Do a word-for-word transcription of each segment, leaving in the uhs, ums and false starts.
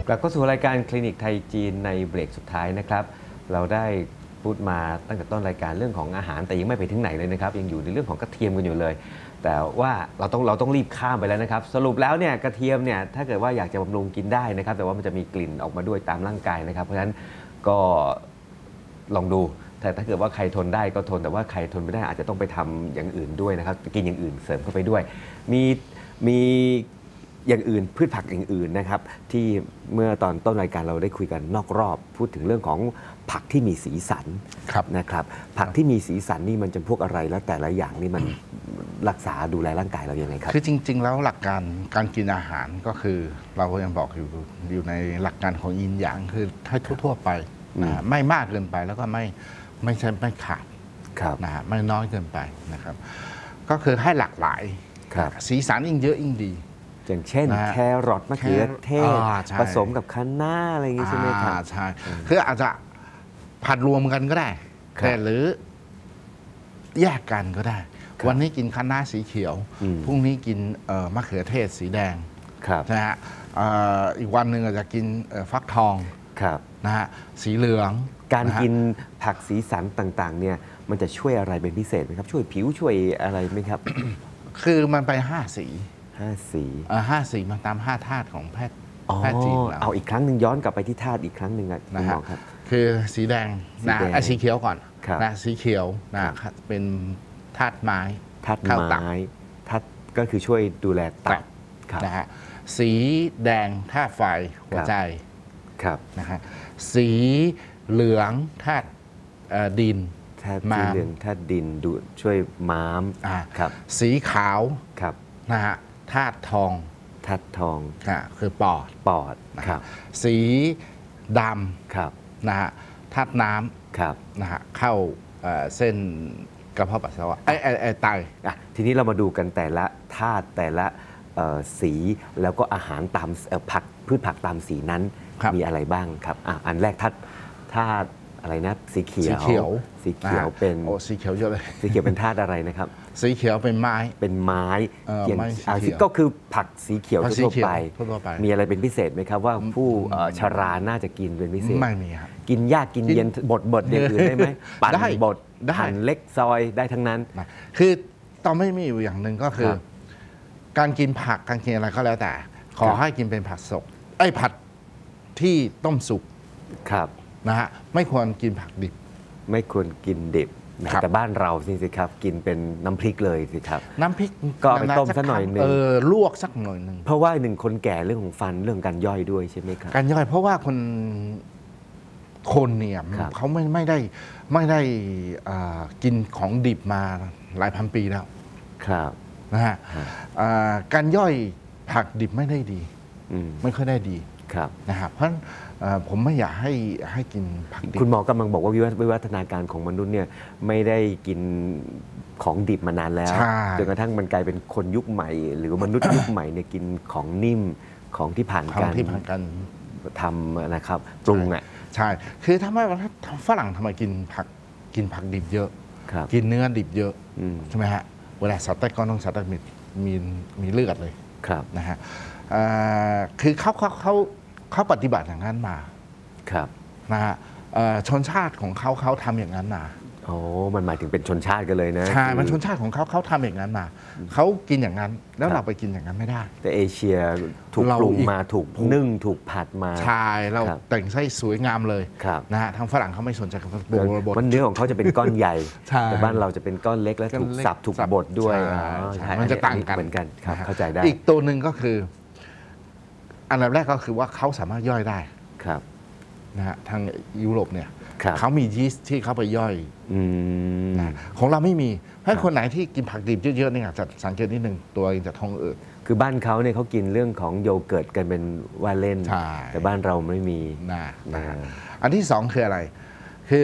กลับเข้าสู่รายการคลินิกไทยจีนในเบรกสุดท้ายนะครับเราได้พูดมาตั้งแต่ต้นรายการเรื่องของอาหารแต่ยังไม่ไปถึงไหนเลยนะครับยังอยู่ในเรื่องของกระเทียมกันอยู่เลยแต่ว่าเราต้องเราต้องรีบข้ามไปแล้วนะครับสรุปแล้วเนี่ยกระเทียมเนี่ยถ้าเกิดว่าอยากจะบำรุงกินได้นะครับแต่ว่ามันจะมีกลิ่นออกมาด้วยตามร่างกายนะครับเพราะฉะนั้นก็ลองดูแต่ถ้าเกิดว่าใครทนได้ก็ทนแต่ว่าใครทนไม่ได้อาจจะต้องไปทำอย่างอื่นด้วยนะครับกินอย่างอื่นเสริมเข้าไปด้วยมีมีอย่างอื่นพืชผักอย่างอื่นนะครับที่เมื่อตอนต้นรายการเราได้คุยกันนอกรอบพูดถึงเรื่องของผักที่มีสีสันนะครับผักที่มีสีสันนี่มันจะพวกอะไรแล้วแต่ละอย่างนี่มันรักษาดูแลร่างกายเราอย่างไรครับคือจริงๆแล้วหลักการการกินอาหารก็คือเราก็ยังบอกอยู่อยู่ในหลักการของยินหยางคือให้ทั่วๆไปนะไม่มากเกินไปแล้วก็ไม่ไม่ใช่ไม่ขาดนะฮะไม่น้อยเกินไปนะครับก็คือให้หลากหลายสีสันยิ่งเยอะยิ่งดีอย่างเช่นแครอทมะเขือเทศผสมกับคะน้าอะไรอย่างงี้ใช่ไหมครับใช่คืออาจจะผัดรวมกันก็ได้หรือแยกกันก็ได้วันนี้กินคะน้าสีเขียวพรุ่งนี้กินมะเขือเทศสีแดงนะฮะอีกวันหนึ่งอาจจะกินฟักทองนะฮะสีเหลืองการกินผักสีสันต่างๆเนี่ยมันจะช่วยอะไรเป็นพิเศษไหมครับช่วยผิวช่วยอะไรไหมครับคือมันไปห้าสีห้าสีห้าสีมาตามห้าธาตุของแพทย์แพทย์จีนเราเอาอีกครั้งหนึ่งย้อนกลับไปที่ธาตุอีกครั้งหนึ่งนะครับคือสีแดงนะสีเขียวก่อนนะสีเขียวนะเป็นธาตุไม้ธาตุไม้ธาตุก็คือช่วยดูแลตับนะฮะสีแดงธาตุไฟหัวใจครับนะฮะสีเหลืองธาตุดินธาตุเหลืองธาตุดินดูช่วยม้ามครับสีขาวครับนะฮะธาตุทองธาตุทองคือปอดปอดนะครับสีดำครับนะฮะธาตุน้ำครับนะฮะเข้าเส้นกระเพาะปัสสาวะไอ้ไอ้ไตอ่ะทีนี้เรามาดูกันแต่ละธาตุแต่ละสีแล้วก็อาหารตามผักพืชผักตามสีนั้นมีอะไรบ้างครับอ่ะอันแรกธาตุธาตุอะไรนะสีเขียวสีเขียวสีเขียวเป็นโอ้สีเขียวเยอะเลยสีเขียวเป็นธาตุอะไรนะครับสีเขียวเป็นไม้เป็นไม้อย่างก็คือผักสีเขียวทั่วไปมีอะไรเป็นพิเศษไหมครับว่าผู้ชราน่าจะกินเป็นพิเศษไม่มีครับกินยากกินเย็นบดบดอย่างอื่นได้ไหมปั่นบดหั่นเล็กซอยได้ทั้งนั้นคือต้องไม่มีอยู่อย่างหนึ่งก็คือการกินผักการกินอะไรก็แล้วแต่ขอให้กินเป็นผักสดไอ้ผัดที่ต้มสุกครับนะฮะไม่ควรกินผักดิบไม่ควรกินดิบแต่บ้านเราสิครับกินเป็นน้ำพริกเลยสิครับน้ำพริกก็ไปต้มสักหน่อยหนึ่งเออลวกสักหน่อยหนึ่งเพราะว่าหนึ่งคนแก่เรื่องของฟันเรื่องการย่อยด้วยใช่ไหมครับการย่อยเพราะว่าคนคนเนี่ยเขาไม่ไม่ได้ไม่ได้กินของดิบมาหลายพันปีแล้วครับนะฮะการย่อยผักดิบไม่ได้ดีไม่ค่อยได้ดีนะครับเพราะผมไม่อยากให้ให้กินผักดิบคุณหมอกำลังบอกว่าวิวัฒนาการของมนุษย์เนี่ยไม่ได้กินของดิบมานานแล้วจนกระทั่งมันกลายเป็นคนยุคใหม่ หรือมนุษย์ยุคใหม่เนี่ยกินของนิ่มของที่ผ่านการที่ผ่านการทำนะครับปรุงอ่ะใช่คือถ้าไม่ฝรั่งทำไมกินผักกินผักดิบเยอะกินเนื้อดิบเยอะใช่ไหมฮะเวลาสัตว์ใต้ก้อนต้องสัตว์ใต้มีมีมีเลือดเลยนะฮะคือเขาเขาเขาเขาปฏิบัติอย่างนั้นมาครับนะฮะชนชาติของเขาเขาทำอย่างนั้นมาโอ้มันหมายถึงเป็นชนชาติกันเลยนะใช่มันชนชาติของเขาเขาทำอย่างนั้นมาเขากินอย่างนั้นแล้วเราไปกินอย่างนั้นไม่ได้แต่เอเชียถูกปรุงมาถูกนึ่งถูกผัดมาใช่เราแต่งไส้สวยงามเลยนะฮะทางฝรั่งเขาไม่สนใจกับบดมันเนื้อของเขาจะเป็นก้อนใหญ่แต่บ้านเราจะเป็นก้อนเล็กและถูกสับถูกบดด้วยมันจะต่างกันเหมือนกันเข้าใจได้อีกตัวหนึ่งก็คืออันดับแรกก็คือว่าเขาสามารถย่อยได้ครับนะฮะทางยุโรปเนี่ยเขามียีสต์ที่เขาไปย่อยนะของเราไม่มีให้คนไหนที่กินผักดิบเยอะๆเนี่ยจะสังเกตนิดนึงตัวเองจะท้องอืดคือบ้านเขาเนี่ยเขากินเรื่องของโยเกิร์ตกันเป็นว่าเล่นแต่บ้านเราไม่มีนะอันที่สองคืออะไรคือ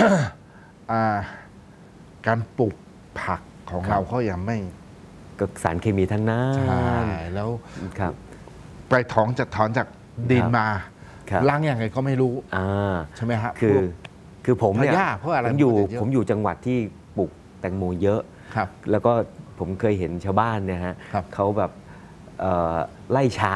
การปลูกผักของเราเขายังไม่ก็สารเคมีทั้งนั้นใช่แล้วครับไปถอนจากถอนจากดินมาล้างยังไงก็ไม่รู้ใช่ไหมครับคือคือผมเนี่ยผมอยู่ผมอยู่จังหวัดที่ปลูกแตงโมเยอะแล้วก็ผมเคยเห็นชาวบ้านเนี่ยฮะเขาแบบไล่ช้างอ่ะ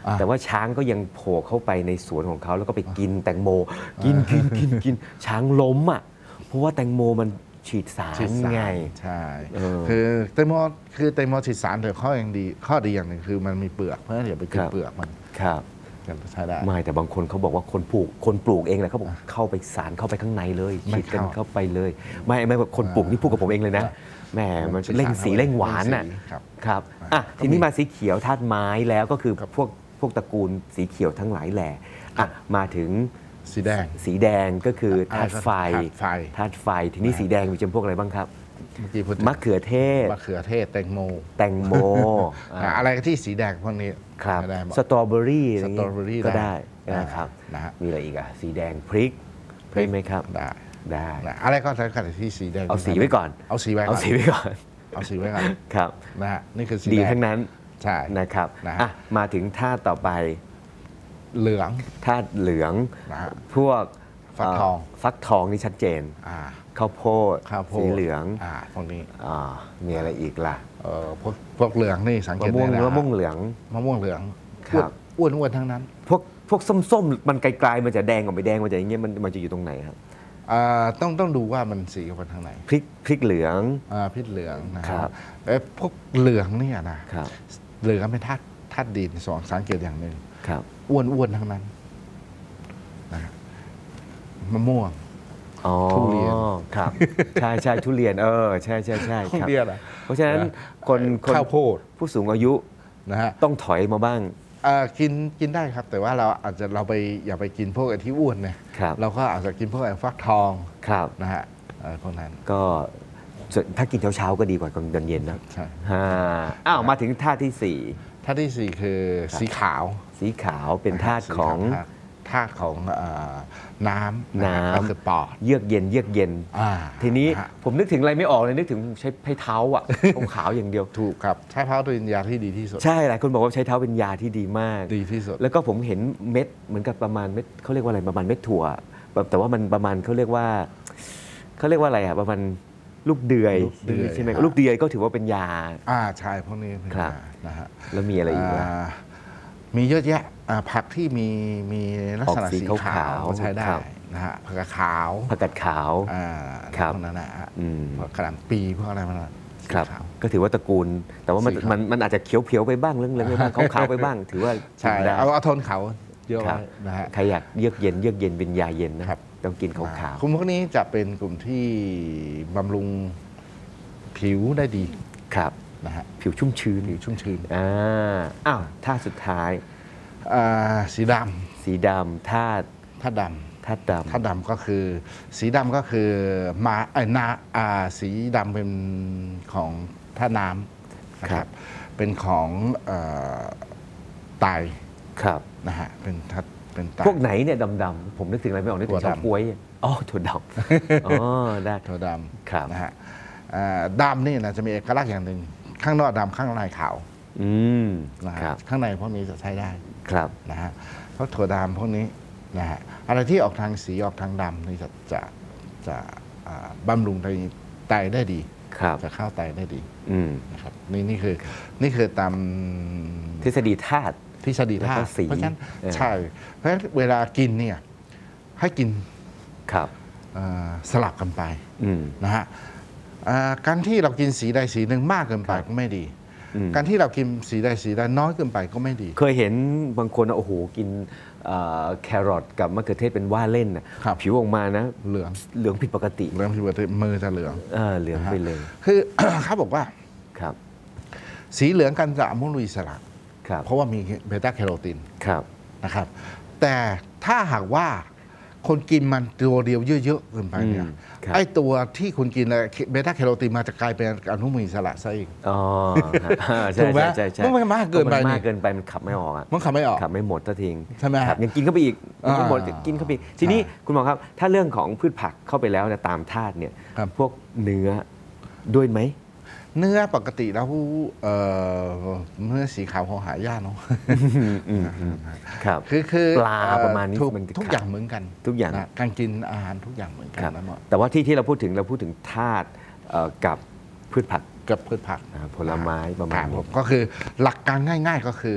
อ่าแต่ว่าช้างก็ยังโผล่เข้าไปในสวนของเขาแล้วก็ไปกินแตงโม กินกินกินกินช้างล้มอ่ะเพราะว่าแตงโมมันฉีดสารฉีดสารไงใช่เออคือแตงโมคือแตงโมฉีดสารแต่ข้อยังดีข้อดีอย่างหนึ่งคือมันมีเปลือกเพราะฉะนั้นอย่าไปกินครับเปลือกมันครับกันใช้ได้ไม่แต่บางคนเขาบอกว่าคนปลูกคนปลูกเองแหละเขาบอกเข้าไปสารเข้าไปข้างในเลยไม่ฉีดกันเข้าเข้าไปเลย ไม่ไม่แบบคนปลูกนี่พูดกับผมเองเลยนะแหมมันเร่งสีเร่งหวานน่ะเร่งสีครับครับอ่ะอ่ะก็ทีนี้มีมาสีเขียวธาตุไม้แล้วก็คือครับพวกพวกตระกูลสีเขียวทั้งหลายแหล่อ่ะมาถึงสีแดงสีแดงก็คือธาตุไฟธาตุไฟธาตุไฟทีนี้สีแดงมีจำพวกอะไรบ้างครับเมื่อกี้พูดถึงมะเขือเทศมะเขือเทศแตงโมแตงโมอ่ะอ่ะอะไรที่สีแดงพวกนี้ครับไม่ได้บอกสตรอเบอรี่อะไรอย่างงี้สตรอเบอรี่ก็ได้ได้นะครับนะฮะมีอะไรอีกอ่ะสีแดงพริกพริกไหมครับได้ได้นะอะไรก็แล้วแต่ที่สีแดงเอาสีไว้ก่อนเอาสีไว้ก่เอาอนสีไว้ก่อนเอาสีไว้ก่อนครับนะฮะนี่คือสีดีแดงทั้งนั้นใช่นะครับนะฮะอ่ะมาถึงธาตุต่อไปเหลืองธาตุเหลืองนะฮะพวกฟักทองเฟักทองนี่ชัดเจนอ่าข้าวโพดข้าวโพดสีเหลืองอ่าพวกนี้อ่ามีอะไรอีกล่ะเอ่อพวกพวกเหลืองนี่สังเกมะตม่วงได้นะมะม่วงเหลืองมะม่วงเหลืองครับอ้วนอ้วนๆทั้งนั้นพวกพวกส้มๆมันไกลๆมันจะแดงกับไม่แดงมันจะอย่างเงี้ยมันมันจะอยู่ตรงไหนครับอ่าต้องต้องดูว่ามันสีกันทางไหนพริกพริกเหลืองอ่าพริกเหลืองนะครับ เอ้ยพวกเหลืองเนี่ยนะครับ เหลืองเป็นธาตุธาตุดินสองสังเกตอย่างหนึ่งครับอ้วนอ้วนๆทั้งนั้นนะฮะมะม่วงอ๋อทุเรียนครับใช่ใช่ทุเรียนเออใช่ใช่ใช่ทุครับเรียนอะเพราะฉะนั้นคนคนข้าวโพดผู้สูงอายุนะฮะต้องถอยมาบ้างอ่ากินกินได้ครับ แต่ว่าเราอาจจะเราไปอย่าไปกินพวกไอ้ที่อ้วนเนี่ยครับเราก็อาจจะกินพวกไอ้ฟักทองครับนะฮะเอ่อพวกนั้นก็ส่วนถ้ากินเช้าๆก็ดีกว่าตอนเย็นนะใช่ฮ่าอ้าวมาถึงธาตุที่สี่ธาตุที่สี่คือครับสีขาวสีขาวเป็นธาตุของสีขาวธาตุของเอ่อน้ำน้ำก็คือปอดเยือกเย็นเยือกเย็นอ่าทีนี้ะฮะผมนึกถึงอะไรไม่ออกเลยนึกถึงใช้ไม้เท้าอ่ะ ขาวๆอย่างเดียวถูกครับใช้เท้าตัววิญญาที่ดีที่สุดใช่หลายคนบอกว่าใช้เท้าเป็นยาที่ดีมากดีที่สุดแล้วก็ผมเห็นเม็ดเหมือนกับประมาณเม็ดเขาเรียกว่าอะไรประมาณเม็ดถั่วแบบแต่ว่ามันประมาณเขาเรียกว่าเขาเรียกว่าอะไรอ่ะประมาณลูกเดือยลูกเดือยใช่ไหมครับลูกเดือยก็ถือว่าเป็นยาอ่าใช่พวกนี้เป็นครับยานะฮะแล้วมีอะไรอีกวะามีเยอะแยะอ่าผักที่มีมีลักษณะออกสีสีขาขาว วใช้ได้ครับนะฮะผักกาดขาวผักกาดขาวอ่าครับพวกนั้นนะฮะอืมพวกกระหล่ำปีพวกอะไรมันนะสีครับขาวก็ถือว่าตระกูล แต่ว่ามันสีขาวมันมันอาจจะเขียวๆไปบ้างเรื่องๆไปบ้างขาวๆไปบ้าง ถือว่าใช่กินได้เอาเอาโทนขาวเยอะครัไว้บนะฮะใครอยากเยือกเย็นเยือกเย็นเป็นยาเย็นนะครับ ต้องกินขาวกลุ่มพวกนี้จะเป็นกลุ่มที่บำรุงผิวได้ดีๆครับนะฮะผิวชุ่มชื้นผิวชุ่มชื้นอ่าอ้าวธาตุสุดท้ายอ่าสีดสีดำธาตุำถ้าดธาตุดำถ้าดำก็คือ สีดำก็คือมาไอ้ยนาอ่าสีดำเป็นของท่าน้ำนะครับเป็นของเอ่อไตำครับนะฮะเป็นทัดเป็นไตพวกไหนเนี่ยดำๆผมนึกถึงอะไรไม่ออกนึกถึงถั่วชาวดำกล้วยอ๋อถั่วดำอ๋อได้ตัวดครับำนะฮะอ่าดำนี่นะจะมีเอกลักษณ์อย่างหนึ่งข้างนอกดำข้างในขาวอืมนะฮะครับข้างในพวกนี้จะใช้ได้ครับนะฮะเพราะถั่วดำพวกนี้นะฮะอะไรที่ออกทางสีออกทางดำนี่จะจะจะอ่าบำรุงไตไตได้ดีครับจะเข้าไตได้ดีอืมนะครับนี่นี่คือนี่คือตามทฤษฎีธาตุทฤษฎีแล้วธาก็ตุสีเพราะฉะนั้นเออใช่เพราะฉะนั้นเวลากินเนี่ยให้กินครับเอ่อสลับกันไปอืมนะฮะอ่าการที่เรากินสีใดสีหนึ่งมากเกินไปครับก็ไม่ดีอืมการที่เรากินสีใดสีใดน้อยเกินไปก็ไม่ดีเคยเห็นบางคนนะโอ้โหกินเอ่อแครอทกับมะเขือเทศเป็นว่าเล่นน่ะครับผิวออกมานะเหลืองเหลืองผิดปกติเหลืองผิดปกติมือจะเหลืองเออเหลืองไปเลยคือ เขาบอกว่าครับสีเหลืองกันจะอนุมูลอิสระครับเพราะว่ามีเบต้าแคโรทีนครับนะครับ แต่ถ้าหากว่าคนกินมันตัวเดียวเยอะๆเกินไปเนี่ยอืมครับไอ้ตัวที่คุณกินเบต้าแคโรทีนมาจะกลายเป็นอนุมูลอิสระซะเองอ๋อฮะใช่ถูกไหมใช่ใช่เพราะมันมากเกินไปพระนี่มากเกินไปมันขับไม่ออกอะมันขับไม่ออกขับไม่หมดซะทิ้งใช่ไหมฮะครับยังกินเข้าไปอีกยังไม่หมดอ่ากินเข้าไปอีกทีนี้ใช่คุณหมอครับ ถ้าเรื่องของพืชผักเข้าไปแล้วเนี่ยตามธาตุเนี่ยครับพวกเนื้อด้วยไหมเนื้อปกติแล้วเอ่อเนื้อสีขาวของหายากเนาะอืมอืมครับคือคือปลาเอ่อประมาณนี้ทุกมันทุกอย่างเหมือนกันทุกอย่างนะการกินอาหารทุกอย่างเหมือนกัคน รับนะหมดแต่ว่าที่ที่เราพูดถึงเราพูดถึงธาตุเอ่อกับพืชผักกับพืชผักนะครับผลไม้ประมาณครับผนี้มก็คือหลักการง่าย ๆ ก็คือ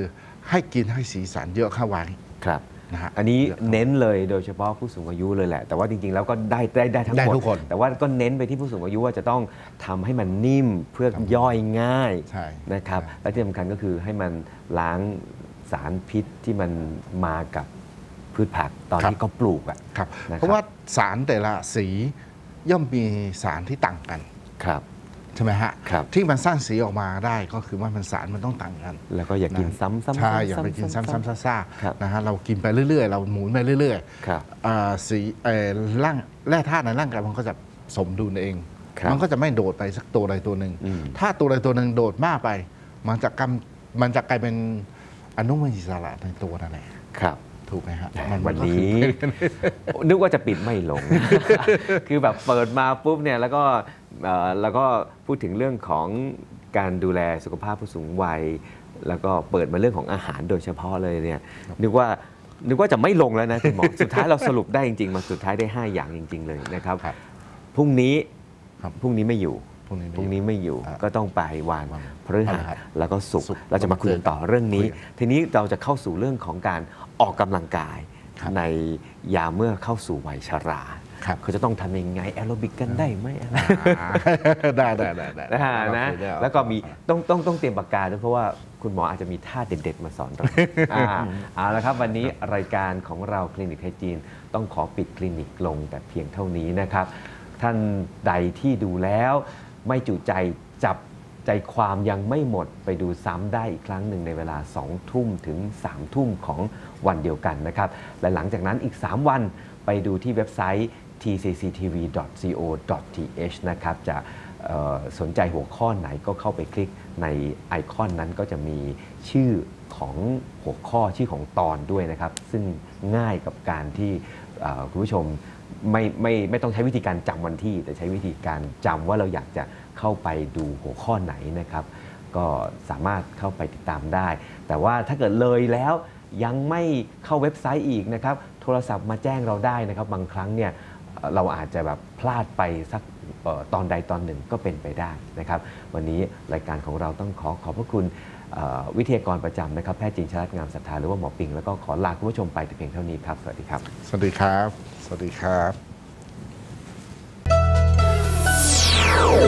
ให้กินให้สีสันเยอะเข้าไว้ครับนะฮะอันนี้เยอะเข้าเน้นเลยโดยเฉพาะผู้สูงอายุเลยแหละ แต่ว่าจริงๆแล้วก็ได้ได้ได้ทั้งได้หมดทุกคนแต่ว่าก็เน้นไปที่ผู้สูงอายุว่าจะต้องทำให้มันนิ่มเพื่อครับย่อยง่ายใช่นะครับใช่และที่สำคัญก็คือให้มันล้างสารพิษที่มันมากับพืชผักตอนที่เขาปลูกอะครับนะครับเพราะว่าสารแต่ละสีย่อมมีสารที่ต่างกันครับใช่ไหมฮะครับที่มันสร้างสีออกมาได้ก็คือว่ามันสารมันต้องต่างกันแล้วก็อย่ากินซ้ำๆๆๆใช่อย่าไปกินซ้ำๆซ่าครับๆนะฮะเรากินไปเรื่อยๆ เราหมุนไปเรื่อยครับๆอ่าสีเอ่อร่างแร่ธาตุในร่างกายมันก็จะสมดุลเองครับมันก็จะไม่โดดไปสักตัวใดตัวหนึ่งอืมถ้าตัวใดตัวหนึ่งโดดมากไป มันจะกำมันจะกลายเป็นอนุมูลอิสระในตัวนั่นแหละครับถูกไหมฮะวันก็คือนี้ นึกว่าจะปิดไม่ลง คือแบบเปิดมาปุ๊บเนี่ยแล้วก็เอ่อแล้วก็พูดถึงเรื่องของการดูแลสุขภาพผู้สูงวัย แล้วก็เปิดมาเรื่องของอาหารโดยเฉพาะเลยเนี่ยนึกว่านึกว่าจะไม่ลงแล้วนะคุณหมอ สุดท้ายเราสรุปได้จริงๆ มาสุดท้ายได้ ห้า อย่างจริง ๆ เลยนะครับครับพรุ่งนี้ครับพรุ่งนี้ไม่อยู่พรุ่งนี้ไม่พรุ่งนี้ไม่อยู่อ่าก็ต้องไปวันวันพฤพฤหัหัสสแล้วก็ศุกศุกร์ร์เราจะมาคุยกันต่อเรื่องนี้คุยกันทีนี้เราจะเข้าสู่เรื่องของการออกกำลังกายครับในยามเมื่อเข้าสู่วัยชราครับเขาจะต้องทำยังไงแอโรบิกกันได้ไหมอะไรอ่าได้ได้ได้ได้นะฮะนะเราคุยได้แล้วก็มีต้องต้องต้องเตรียมปากกาด้วยเพราะว่าคุณหมออาจจะมีท่าเด็ดๆมาสอนเราอ่าเอาละครับวันนี้รายการของเราคลินิกไทยจีนต้องขอปิดคลินิกลงแต่เพียงเท่านี้นะครับ ท่านใดที่ดูแล้วไม่จุใจจับใจความยังไม่หมดไปดูซ้ำได้อีกครั้งหนึ่งในเวลาสองทุ่มถึงสามทุ่มของวันเดียวกันนะครับ และหลังจากนั้นอีก สาม วันไปดูที่เว็บไซต์ ที ซี ซี ที วี ดอท ซี โอ ดอท ที เอช นะครับจะเอ่อสนใจหัวข้อไหนก็เข้าไปคลิกในไอคอนนั้นก็จะมีชื่อของหัวข้อชื่อของตอนด้วยนะครับ ซึ่งง่ายกับการที่เอ่อคุณผู้ชม ไม่ไม่ไม่ต้องใช้วิธีการจำวันที่ แต่ใช้วิธีการจำว่าเราอยากจะเข้าไปดูหัวข้อไหนนะครับ ก็สามารถเข้าไปติดตามได้ แต่ว่าถ้าเกิดเลยแล้วยังไม่เข้าเว็บไซต์อีกนะครับ โทรศัพท์มาแจ้งเราได้นะครับ บางครั้งเนี่ยเอ่อเราอาจจะแบบพลาดไปสักเอ่อตอนใดตอนหนึ่งก็เป็นไปได้นะครับ วันนี้รายการของเราต้องขอขอบพระคุณเอ่อวิทยากรประจำนะครับแพทย์หญิงชลัดงามศรัทธาหรือว่าหมอปิงแล้วก็ขอลาคุณผู้ชมไปแต่เพียงเท่านี้ครับสวัสดีครับสวัสดีครับ สวัสดีครับ